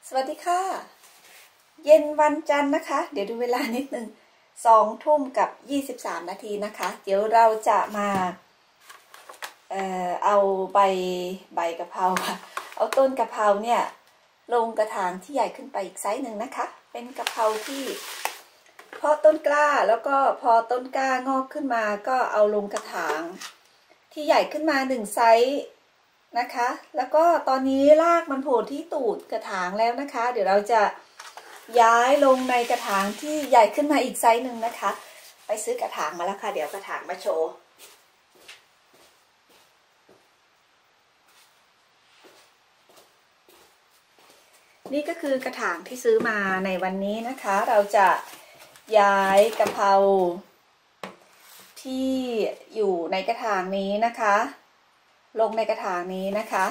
สวัสดีค่ะเย็นวันจันทร์นะคะเดี๋ยวดูเวลานิดนึง20:23 นาทีนะคะเดี๋ยวเราจะมาเอาใบกะเพราค่ะเอาต้นกะเพราเนี่ยลงกระถางที่ใหญ่ขึ้นไปอีกไซส์หนึ่งนะคะเป็นกะเพราที่เพาะต้นกล้าแล้วก็พอต้นกล้างอกขึ้นมาก็เอาลงกระถางที่ใหญ่ขึ้นมา1ไซส์นะคะแล้วก็ตอนนี้รากมันโผล่ที่ตูดกระถางแล้วนะคะเดี๋ยวเราจะย้ายลงในกระถางที่ใหญ่ขึ้นมาอีกไซส์หนึ่งนะคะไปซื้อกระถางมาแล้วค่ะเดี๋ยวกระถางมาโชว์นี่ก็คือกระถางที่ซื้อมาในวันนี้นะคะเราจะย้ายกะเพราที่อยู่ในกระถางนี้นะคะลงในกระถางนี้นะคะ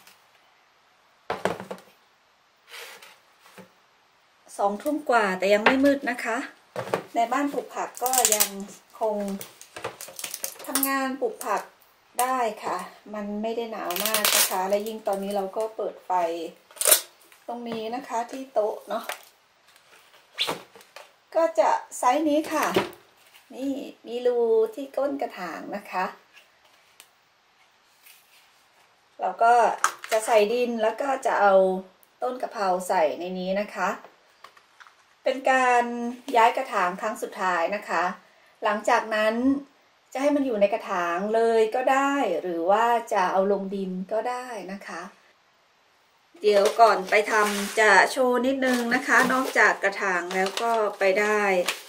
2 ทุ่มกว่าแต่ยังไม่มืดนะคะในบ้านปลูกผักก็ยังคงทำงานปลูกผักได้ค่ะมันไม่ได้หนาวมากนะคะและยิ่งตอนนี้เราก็เปิดไฟตรงนี้นะคะที่โต๊ะเนาะก็จะไซส์นี้ค่ะนี่มีรูที่ก้นกระถางนะคะเราก็จะใส่ดินแล้วก็จะเอาต้นกะเพราใส่ในนี้นะคะเป็นการย้ายกระถางครั้งสุดท้ายนะคะหลังจากนั้นจะให้มันอยู่ในกระถางเลยก็ได้หรือว่าจะเอาลงดินก็ได้นะคะเดี๋ยวก่อนไปทำจะโชว์นิดนึงนะคะนอกจากกระถางแล้วก็ไปได้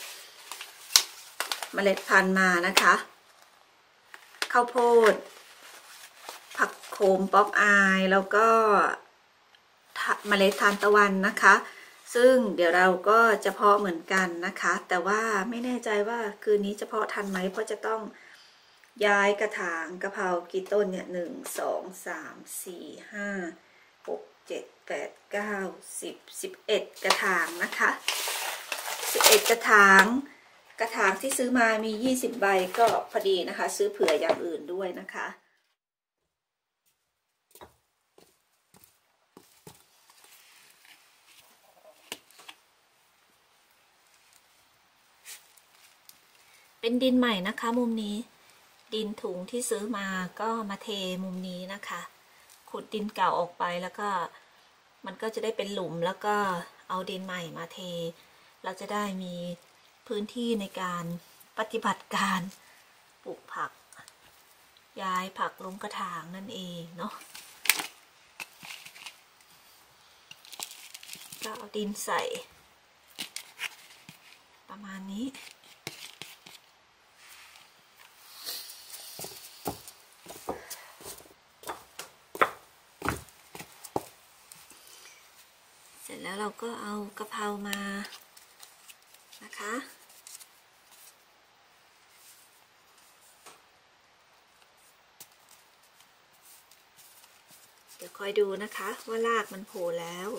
เมล็ดพันธุ์มานะคะข้าวโพดผักโขมป๊อปอายแล้วก็เมล็ดทานตะวันนะคะซึ่งเดี๋ยวเราก็จะเพาะเหมือนกันนะคะแต่ว่าไม่แน่ใจว่าคืนนี้จะเพาะทันไหมเพราะจะต้องย้ายกระถางกะเพรากี่ต้นเนี่ย1 2 3 4 5 6 7 8 9 10 11กระถางนะคะ11กระถางที่ซื้อมามี20ใบก็พอดีนะคะซื้อเผื่ออย่างอื่นด้วยนะคะเป็นดินใหม่นะคะมุมนี้ดินถุงที่ซื้อมาก็มาเทมุมนี้นะคะขุดดินเก่าออกไปแล้วก็มันก็จะได้เป็นหลุมแล้วก็เอาดินใหม่มาเทเราจะได้มีพื้นที่ในการปฏิบัติการปลูกผักย้ายผักลงกระถางนั่นเองเนาะก็เอาดินใส่ประมาณนี้เสร็จแล้วเราก็เอากะเพรามานะคะเดี๋ยวคอยดูนะคะว่ารากมันโผล่แล้ว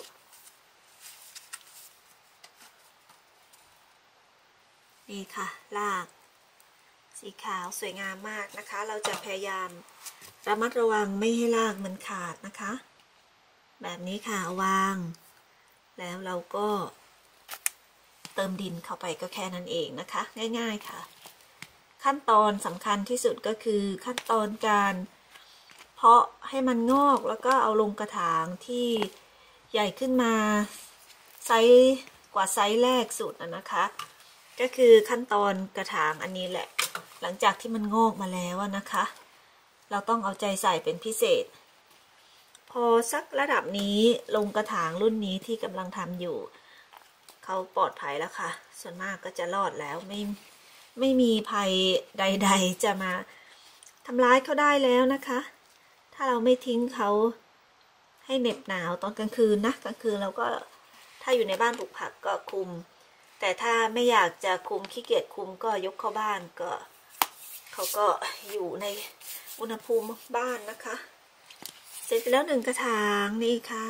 นี่ค่ะรากสีขาวสวยงามมากนะคะเราจะพยายามระมัดระวังไม่ให้รากมันขาดนะคะแบบนี้ค่ะวางแล้วเราก็เติมดินเข้าไปก็แค่นั้นเองนะคะง่ายๆค่ะขั้นตอนสำคัญที่สุดก็คือขั้นตอนการเพาะให้มันงอกแล้วก็เอาลงกระถางที่ใหญ่ขึ้นมาไซส์กว่าไซส์แรกสุดนะคะก็คือขั้นตอนกระถางอันนี้แหละหลังจากที่มันงอกมาแล้วนะคะเราต้องเอาใจใส่เป็นพิเศษพอสักระดับนี้ลงกระถางรุ่นนี้ที่กำลังทำอยู่เขาปลอดภัยแล้วค่ะส่วนมากก็จะรอดแล้วไม่มีภัยใดๆจะมาทำร้ายเขาได้แล้วนะคะถ้าเราไม่ทิ้งเขาให้เหน็บหนาวตอนกลางคืนนะกลางคืนเราก็ถ้าอยู่ในบ้านปลูกผักก็คุมแต่ถ้าไม่อยากจะคุมขี้เกียจคุมก็ยกเข้าบ้านก็เขาก็อยู่ในอุณหภูมิบ้านนะคะเสร็จแล้ว1กระถางนี่ค่ะ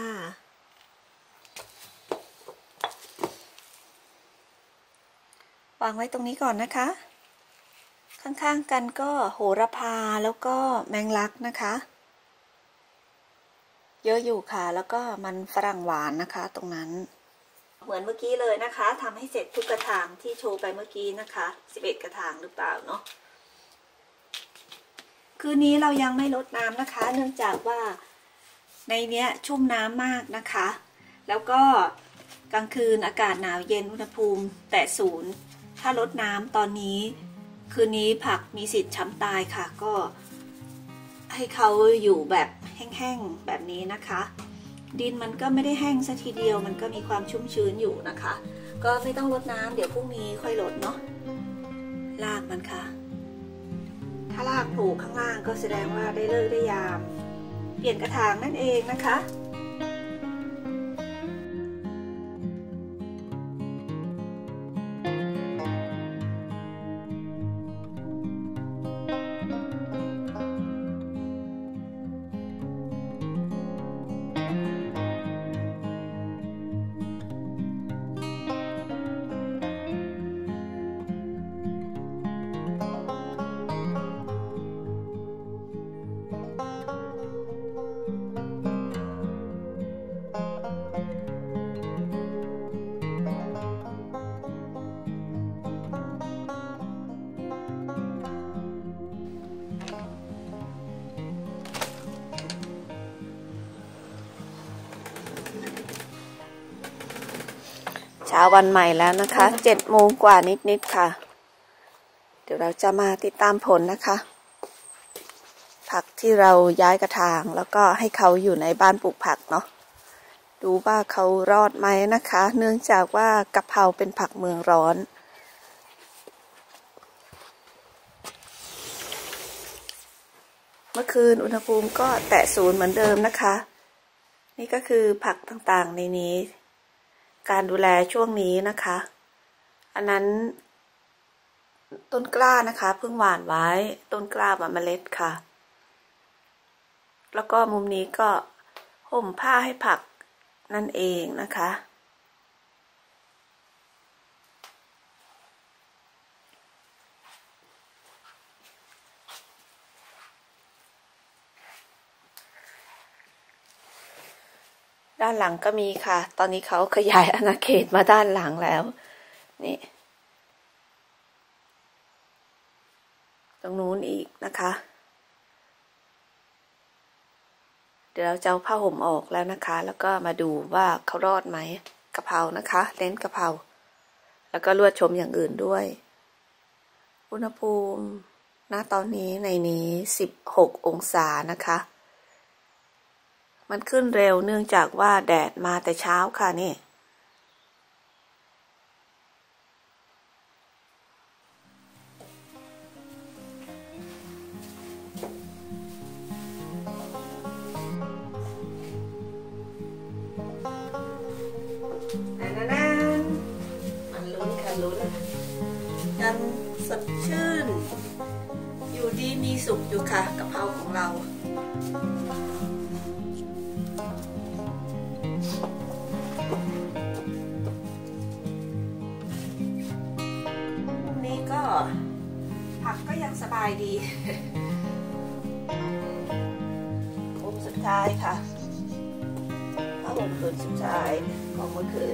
วางไว้ตรงนี้ก่อนนะคะข้างๆกันก็โหระพาแล้วก็แมงลักนะคะเยอะอยู่ค่ะแล้วก็มันฝรั่งหวานนะคะตรงนั้นเหมือนเมื่อกี้เลยนะคะทำให้เสร็จทุกกระถางที่โชว์ไปเมื่อกี้นะคะ11กระถางหรือเปล่าเนาะคืนนี้เรายังไม่ลดน้ำนะคะเนื่องจากว่าในเนี้ยชุ่มน้ำมากนะคะแล้วก็กลางคืนอากาศหนาวเย็นอุณหภูมิแตะศูนย์ถ้าลดน้ำตอนนี้คืนนี้ผักมีสิทธิ์ช้ำตายค่ะก็ให้เขาอยู่แบบแห้งๆแบบนี้นะคะดินมันก็ไม่ได้แห้งซะทีเดียวมันก็มีความชุ่มชื้นอยู่นะคะก็ไม่ต้องลดน้ำเดี๋ยวพรุ่งนี้ค่อยลดเนาะรากมันค่ะถ้ารากโผล่ข้างล่างก็แสดงว่าได้เลิกได้ยามเปลี่ยนกระถางนั่นเองนะคะเช้าวันใหม่แล้วนะคะ7 โมงกว่านิดๆค่ะเดี๋ยวเราจะมาติดตามผลนะคะผักที่เราย้ายกระถางแล้วก็ให้เขาอยู่ในบ้านปลูกผักเนาะดูว่าเขารอดไหมนะคะเนื่องจากว่ากะเพราเป็นผักเมืองร้อนเมื่อคืนอุณหภูมิก็แตะศูนย์เหมือนเดิมนะคะนี่ก็คือผักต่างๆในนี้การดูแลช่วงนี้นะคะอันนั้นต้นกล้านะคะเพิ่งหว่านไว้ต้นกล้าเมล็ดค่ะแล้วก็มุมนี้ก็ห่มผ้าให้ผักนั่นเองนะคะด้านหลังก็มีค่ะตอนนี้เขาขยายอาณาเขตมาด้านหลังแล้วนี่ตรงนู้นอีกนะคะเดี๋ยวเราจะเอาผ้าห่มออกแล้วนะคะแล้วก็มาดูว่าเขารอดไหมกะเพรานะคะเน้นกะเพราแล้วก็ลวดชมอย่างอื่นด้วยอุณหภูมิณตอนนี้ในนี้16 องศานะคะมันขึ้นเร็วเนื่องจากว่าแดดมาแต่เช้าค่ะนี่มันลุ้นค่ะลุ้นยังสดชื่นอยู่ดีมีสุขอยู่ค่ะกะเพราของเราก็ผักก็ยังสบายดีมุมสุดท้ายค่ะผ้าห่มผืนสุดท้ายของเมื่อคืน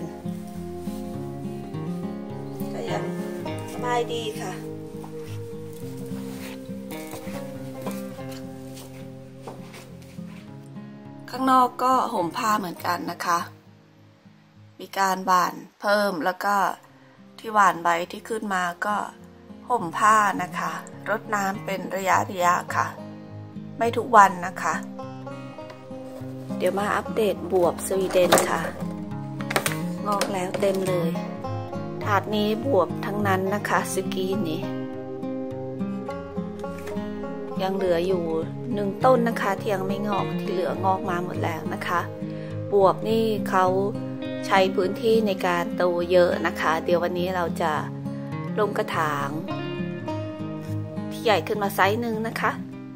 ก็ยังสบายดีค่ะข้างนอกก็ห่มผ้าเหมือนกันนะคะมีการหว่านเพิ่มแล้วก็ที่หว่านใบที่ขึ้นมาก็ห่มผ้านะคะรดน้ำเป็นระยะค่ะไม่ทุกวันนะคะเดี๋ยวมาอัปเดตบวบสวีเดนค่ะงอกแล้วเต็มเลยถาดนี้บวบทั้งนั้นนะคะสกีนี่ยังเหลืออยู่1 ต้นนะคะที่ยังไม่งอกที่เหลืองอกมาหมดแล้วนะคะบวบนี่เขาใช้พื้นที่ในการโตเยอะนะคะเดี๋ยววันนี้เราจะลงกระถางที่ใหญ่ขึ้นมาไซส์หนึ่งนะคะ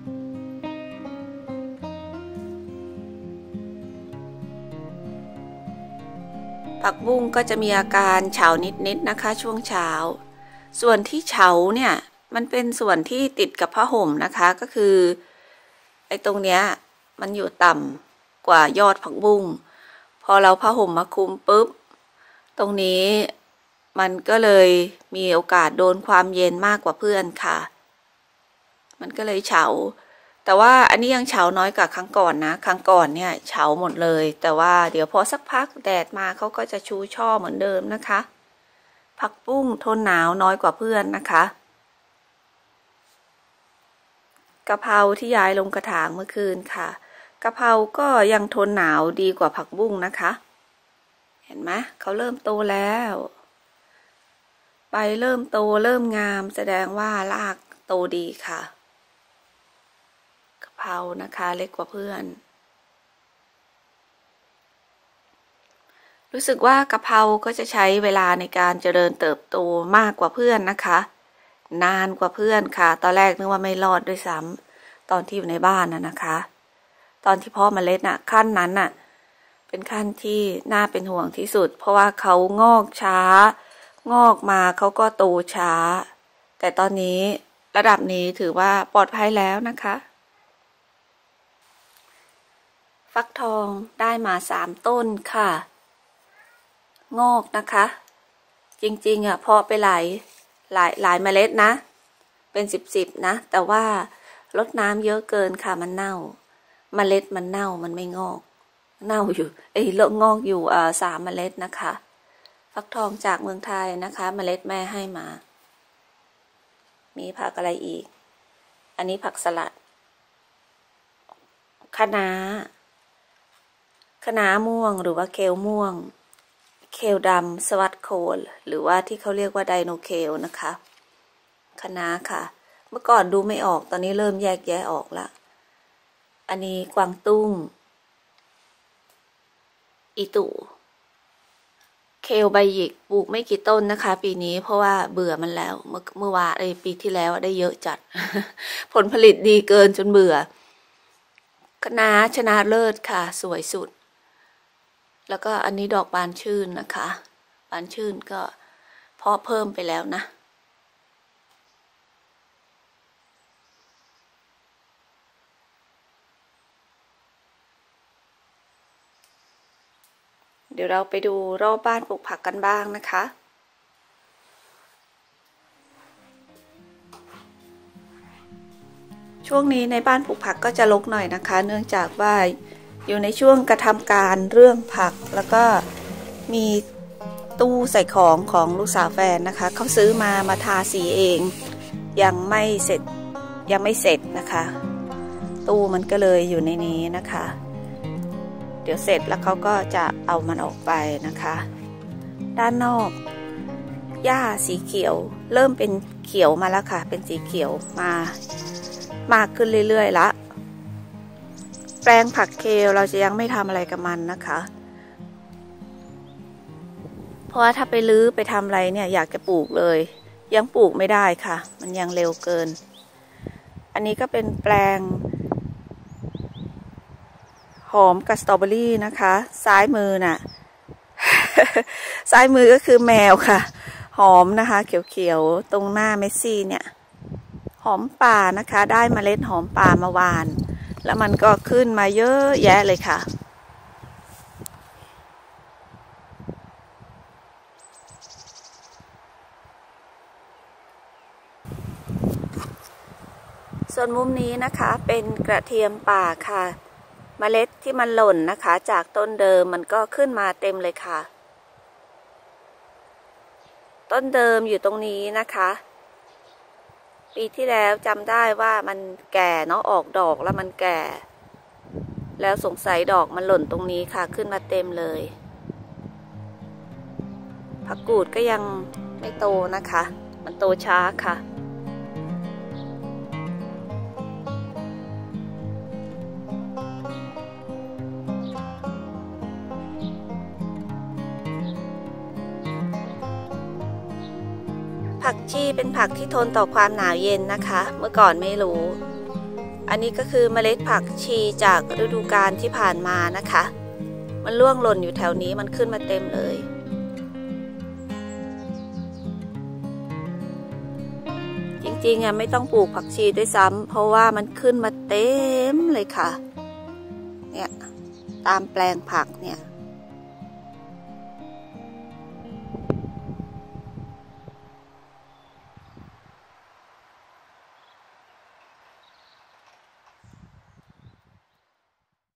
ผักบุ้งก็จะมีอาการเฉานิดนะคะช่วงเช้าส่วนที่เฉาเนี่ยมันเป็นส่วนที่ติดกับผ้าห่มนะคะก็คือไอ้ตรงเนี้ยมันอยู่ต่กว่ายอดผักบุ้งพอเราผ้าห่มมาคลุมปุ๊บตรงนี้มันก็เลยมีโอกาสโดนความเย็นมากกว่าเพื่อนค่ะมันก็เลยเฉาแต่ว่าอันนี้ยังเฉาน้อยกว่าครั้งก่อนนะครั้งก่อนเนี่ยเฉาหมดเลยแต่ว่าเดี๋ยวพอสักพักแดดมาเขาก็จะชูช่อเหมือนเดิมนะคะผักบุ้งทนหนาวน้อยกว่าเพื่อนนะคะกะเพราที่ย้ายลงกระถางเมื่อคืนค่ะกะเพราก็ยังทนหนาวดีกว่าผักบุ้งนะคะเห็นไหมเขาเริ่มโตแล้วใบเริ่มโตเริ่มงามแสดงว่ารากโตดีค่ะกะเพรานะคะเล็กกว่าเพื่อนรู้สึกว่ากะเพราก็จะใช้เวลาในการเจริญเติบโตมากกว่าเพื่อนนะคะนานกว่าเพื่อนค่ะตอนแรกนึกว่าไม่รอดด้วยซ้ำตอนที่อยู่ในบ้านนะคะตอนที่เพาะเมล็ดน่ะขั้นนั้นน่ะเป็นขั้นที่น่าเป็นห่วงที่สุดเพราะว่าเขางอกช้างอกมาเขาก็โตช้าแต่ตอนนี้ระดับนี้ถือว่าปลอดภัยแล้วนะคะฟักทองได้มา3 ต้นค่ะงอกนะคะจริงๆเพาะไปหลายเมล็ดนะเป็น10นะแต่ว่ารดน้ำเยอะเกินค่ะมันเน่าเมล็ดมันเน่ามันไม่งอกเน่าอยู่เลิกงอกอยู่3 เมล็ดนะคะฟักทองจากเมืองไทยนะคะเมล็ดแม่ให้มามีผักอะไรอีกอันนี้ผักสลัดคะน้าม่วงหรือว่าเคลม่วงเคลดำสวัสดโคนหรือว่าที่เขาเรียกว่าไดโนเคลนะคะคะน้าค่ะเมื่อก่อนดูไม่ออกตอนนี้เริ่มแยกแยะออกละอันนี้กวางตุ้งอีตุเคลใบหยิกปลูกไม่กี่ต้นนะคะปีนี้เพราะว่าเบื่อมันแล้วเมื่อวานปีที่แล้วได้เยอะจัด ผลผลิตดีเกินจนเบื่อคะน้าชนะเลิศค่ะสวยสุดแล้วก็อันนี้ดอกบานชื่นนะคะบานชื่นก็เพาะเพิ่มไปแล้วนะเดี๋ยวเราไปดูรอบบ้านปลูกผักกันบ้างนะคะช่วงนี้ในบ้านปลูกผักก็จะรกหน่อยนะคะเนื่องจากว่าอยู่ในช่วงกระทำการเรื่องผักแล้วก็มีตู้ใส่ของลูกสาวแฟนนะคะเขาซื้อมาทาสีเองยังไม่เสร็จนะคะตู้มันก็เลยอยู่ในนี้นะคะเดี๋ยวเสร็จแล้วเขาก็จะเอามันออกไปนะคะด้านนอกหญ้าสีเขียวเริ่มเป็นเขียวมาแล้วค่ะเป็นสีเขียวมากขึ้นเรื่อยๆละแปลงผักเคลเราจะยังไม่ทำอะไรกับมันนะคะเพราะว่าถ้าไปรื้อไปทำอะไรเนี่ยอยากจะปลูกเลยยังปลูกไม่ได้ค่ะมันยังเร็วเกินอันนี้ก็เป็นแปลงหอมกับสตรอเบอรี่นะคะซ้ายมือน่ะ ซ้ายมือก็คือแมวค่ะหอมนะคะเขียวๆตรงหน้าเมสซี่เนี่ยหอมป่านะคะได้เมล็ดหอมป่ามาหว่านแล้วมันก็ขึ้นมาเยอะแยะเลยค่ะส่วนมุมนี้นะคะเป็นกระเทียมป่าค่ะเมล็ดที่มันหล่นนะคะจากต้นเดิมมันก็ขึ้นมาเต็มเลยค่ะต้นเดิมอยู่ตรงนี้นะคะปีที่แล้วจำได้ว่ามันแก่เนาะออกดอกแล้วมันแก่แล้วสงสัยดอกมันหล่นตรงนี้ค่ะขึ้นมาเต็มเลยผักกูดก็ยังไม่โตนะคะมันโตช้าค่ะผักชีเป็นผักที่ทนต่อความหนาวเย็นนะคะเมื่อก่อนไม่รู้อันนี้ก็คือเมล็ดผักชีจากฤดูกาลที่ผ่านมานะคะมันร่วงหล่นอยู่แถวนี้มันขึ้นมาเต็มเลยจริงๆไม่ต้องปลูกผักชีด้วยซ้ำเพราะว่ามันขึ้นมาเต็มเลยค่ะเนี่ยตามแปลงผักเนี่ย